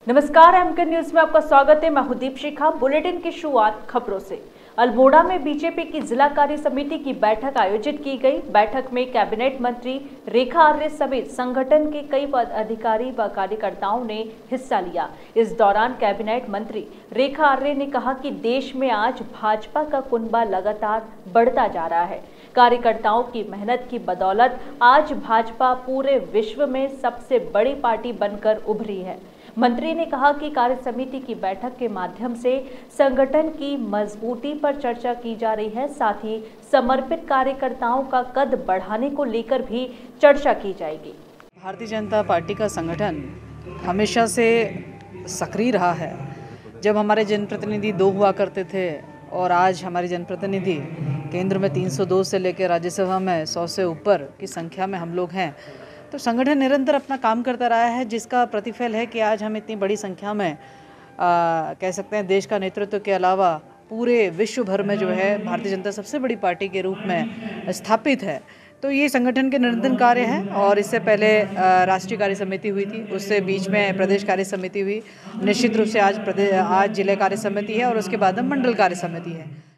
नमस्कार, MK news में आपका स्वागत है। मैं हूं दीपशिखा। बुलेटिन की शुरुआत खबरों से। अल्मोड़ा में बीजेपी की जिला कार्य समिति की बैठक आयोजित की गई। बैठक में कैबिनेट मंत्री रेखा आर्य समेत संगठन के कई पदाधिकारी व कार्यकर्ताओं ने हिस्सा लिया। इस दौरान कैबिनेट मंत्री रेखा आर्य ने कहा कि देश में आज भाजपा का कुनबा लगातार बढ़ता जा रहा है। कार्यकर्ताओं की मेहनत की बदौलत आज भाजपा पूरे विश्व में सबसे बड़ी पार्टी बनकर उभरी है। मंत्री ने कहा कि कार्य समिति की बैठक के माध्यम से संगठन की मजबूती पर चर्चा की जा रही है। साथ ही समर्पित कार्यकर्ताओं का कद बढ़ाने को लेकर भी चर्चा की जाएगी। भारतीय जनता पार्टी का संगठन हमेशा से सक्रिय रहा है। जब हमारे जनप्रतिनिधि 2 हुआ करते थे और आज हमारे जनप्रतिनिधि केंद्र में 302 से लेकर राज्यसभा में 100 से ऊपर की संख्या में हम लोग हैं, तो संगठन निरंतर अपना काम करता रहा है, जिसका प्रतिफल है कि आज हम इतनी बड़ी संख्या में कह सकते हैं देश का नेतृत्व के अलावा पूरे विश्व भर में जो है भारतीय जनता सबसे बड़ी पार्टी के रूप में स्थापित है। तो ये संगठन के निरंतर कार्य है। और इससे पहले राष्ट्रीय कार्य समिति हुई थी, उससे बीच में प्रदेश कार्य समिति हुई, निश्चित रूप से आज जिला कार्य समिति है और उसके बाद मंडल कार्य समिति है।